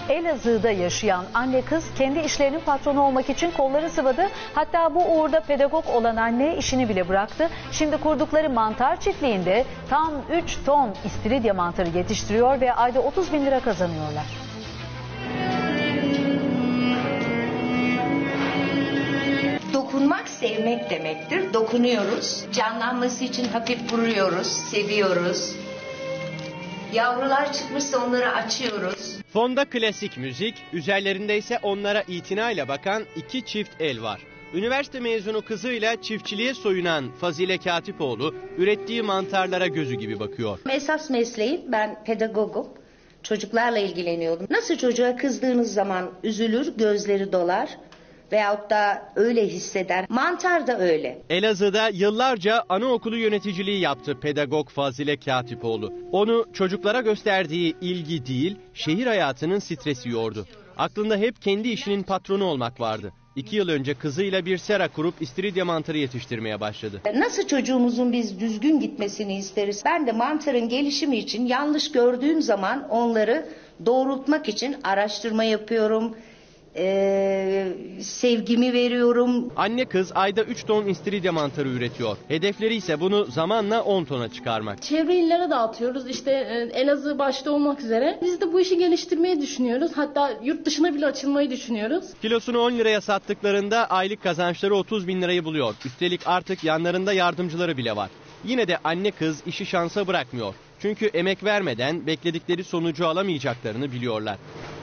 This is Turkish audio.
Elazığ'da yaşayan anne kız kendi işlerinin patronu olmak için kolları sıvadı. Hatta bu uğurda pedagog olan anne işini bile bıraktı. Şimdi kurdukları mantar çiftliğinde tam 3 ton istiridye mantarı yetiştiriyor ve ayda 30.000 lira kazanıyorlar. Dokunmak sevmek demektir. Dokunuyoruz. Canlanması için hafif vuruyoruz, seviyoruz. Yavrular çıkmışsa onları açıyoruz. Fonda klasik müzik, üzerlerinde ise onlara itinayla bakan iki çift el var. Üniversite mezunu kızıyla çiftçiliğe soyunan Fazile Katipoğlu, ürettiği mantarlara gözü gibi bakıyor. Esas mesleğim, ben pedagogum. Çocuklarla ilgileniyordum. Nasıl çocuğa kızdığınız zaman üzülür, gözleri dolar veyahut da öyle hisseder. Mantar da öyle. Elazığ'da yıllarca anaokulu yöneticiliği yaptı pedagog Fazile Katipoğlu. Onu çocuklara gösterdiği ilgi değil, şehir hayatının stresi yordu. Aklında hep kendi işinin patronu olmak vardı. 2 yıl önce kızıyla bir sera kurup istiridye mantarı yetiştirmeye başladı. Nasıl çocuğumuzun biz düzgün gitmesini isteriz. Ben de mantarın gelişimi için yanlış gördüğüm zaman onları doğrultmak için araştırma yapıyorum. Sevgimi veriyorum. Anne kız ayda 3 ton istiridye mantarı üretiyor. Hedefleri ise bunu zamanla 10 tona çıkarmak. Çevre illere dağıtıyoruz. İşte Elazığ başta olmak üzere. Biz de bu işi geliştirmeyi düşünüyoruz. Hatta yurt dışına bile açılmayı düşünüyoruz. Kilosunu 10 liraya sattıklarında aylık kazançları 30.000 lirayı buluyor. Üstelik artık yanlarında yardımcıları bile var. Yine de anne kız işi şansa bırakmıyor. Çünkü emek vermeden bekledikleri sonucu alamayacaklarını biliyorlar.